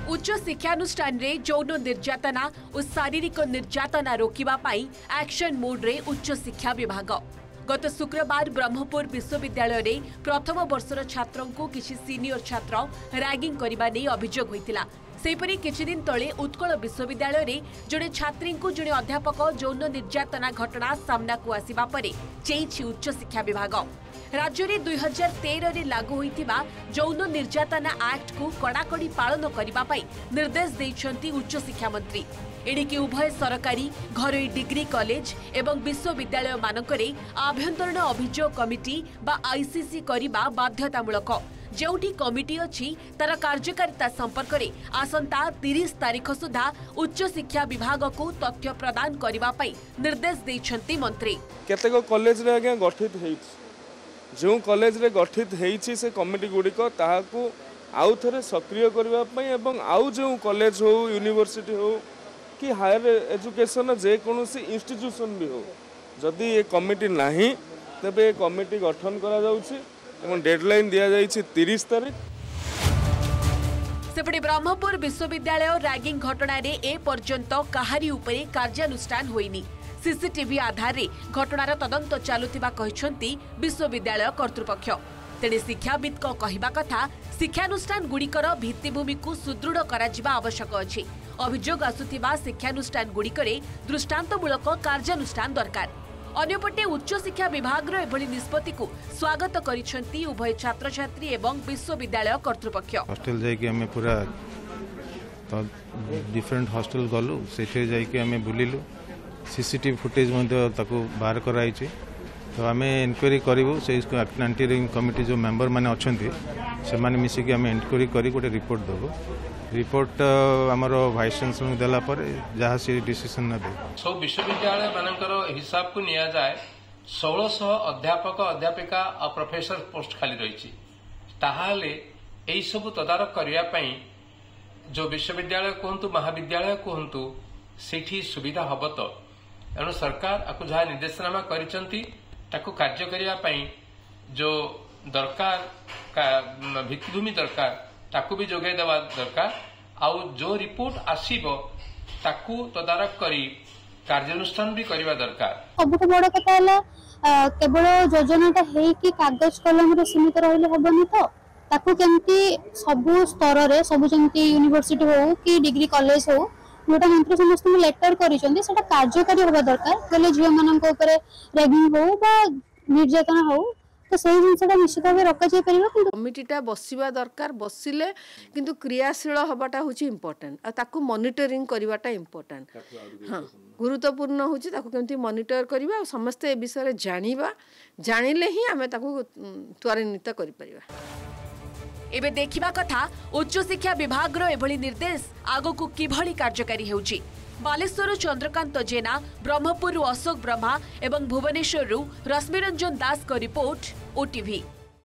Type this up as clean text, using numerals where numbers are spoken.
उच्च शिक्षानुष्ठान रे यौन निर्यातना और शारीरिक निर्यातना रोकिबा पाई एक्शन मोड रे उच्च शिक्षा विभाग गत शुक्रवार ब्रह्मपुर विश्वविद्यालय रे प्रथम वर्षर छात्रों को किसी सीनियर छात्र रैगिंग करबा नै अभियोग होइतिला। सेपरी किछि दिन तले उत्कल विश्वविद्यालय रे जड़े छात्री को जड़े अध्यापक यौन निर्यातना घटना सामना को आसिबा परे चेइछि उच्च शिक्षा विभाग। राज्य में 2013 रे लागू होइतिबा यौन निर्यातना एक्ट को कड़ाकड़ी पालन करबा पाई निर्देश दैछंती उच्च शिक्षा मंत्री। एणिकी उभय सरकारी घरोई डिग्री कॉलेज एवं विश्वविद्यालय मानकरे आभ्यंतरण अभियोग कमिटी बा आईसीसी करबा बाध्यतामूलक। जेउठी कमिटी अछि तार कार्यकारिता संपर्क में आसंता 30 तारीख सुधा उच्च शिक्षा विभाग को तथ्य प्रदान करबा पाई निर्देश दैछंती मंत्री। केतेको कॉलेज रे आगे गठित हेछि जो कॉलेज रे गठित हेछि से कमिटी गुड़िक ताहाकू आउ थरे सक्रिय करबा पाई एवं आउ जो कॉलेज हो यूनिवर्सिटी हो कि हायर एजुकेशन जे कोनोसी इंस्टीट्यूशन भी हो जदि ये कमिटी नाही तबे कमिटी गठन करा जाउछि एवं डेडलाइन दिया जाइछि 30 तारीख। सेपटे ब्रह्मपुर विश्वविद्यालय रैगिंग घटना रे ए पर्यंत कहारी उपरे कार्यानुष्ठान होइनी। सीसीटीवी आधार रे घटनार तदंत चालुथिबा कहिसंती विश्वविद्यालय कर्तृपक्ष। तेणे शिक्षाविद को कहिबा कथा शिक्षानुष्ठान गुड़िकर भित्तिभूमि को सुदृढ़ कराजिबा आवश्यक अछि। अभियोग आसुथिबा शिक्षानुष्ठान गुड़िकरे दृष्टांतमूलक कार्यानुष्ठान दरकार। अन्यपटे उच्च शिक्षा विभाग रो एभली निष्पत्ति को स्वागत करिसंती उभय छात्र छात्री एवं विश्वविद्यालय कर्तृपक्ष। हॉस्टल जाई के हमें पूरा डिफरेंट हॉस्टल गलु सेठे जाई के हमें बुलिलु सीसीटीवी फुटेज बाहर कराई तो आम इनक्वारी करूँ से एंटी कमिटी जो मेंबर मैंने अच्छा से मिसिक आम इनक्वारी कर गोटे रिपोर्ट देव रिपोर्ट आमर भाइस चांसलर देलापर जहाँ सी डिसीजन ने सब विश्वविद्यालय मानकर हिसाब को निया जाए 1600 अध्यापक अध्यापिका और प्रोफेसर पोस्ट खाली रही यही सब तदारक करने जो विश्वविद्यालय कहतु महाविद्यालय कहतु से सुविधा हम तो एणु सरकार आपको जहाँ निर्देशनामा करिसंती ताकू कार्य करने जो दरकार भित्तिभूमि दरकार ताकू भी जोगाई देवा दरकार आउ जो रिपोर्ट आसीबो ताकू तदारक करी कार्यानुष्ठान भी करवा दरकार। सबुठ बड़ कथा है केवल योजनाटा है कि कागज कलम रे सीमित रहले हबनी तो ताकू केमती सबु स्तर रे सबु जेमती यूनिवर्सिटी हो कि डिग्री कॉलेज हो जोटा मंत्री समस्त लेटर करिसंती कार्यकारी होगा दरकार कहले झियो मानक ऊपर रैगिंग हो बा निर्यातना हो तो सही जिनसटा निश्चित भाव रखा जाय परिबो किंतु कमिटीटा बसिबा दरकार बसिले किंतु क्रियाशील हबाटा होची इंपोर्टेंट आ ताकू मॉनिटरिंग करबाटा इंपोर्टेंट। हां गुरुत्वपूर्ण होची ताकू केमती मॉनिटर करबा और समस्त ए विषय जानिबा जानिले ही हमें ताकू त्वरित करि परिबा। एबे देखिबा कथा उच्च शिक्षा विभाग रो एभली निर्देश आगो को किभली कार्यकारी हेउची। बालेश्वर चंद्रकांत जेना, ब्रह्मपुर अशोक ब्रह्मा एवं भुवनेश्वर रश्मिरंजन दास को रिपोर्ट ओटीवी।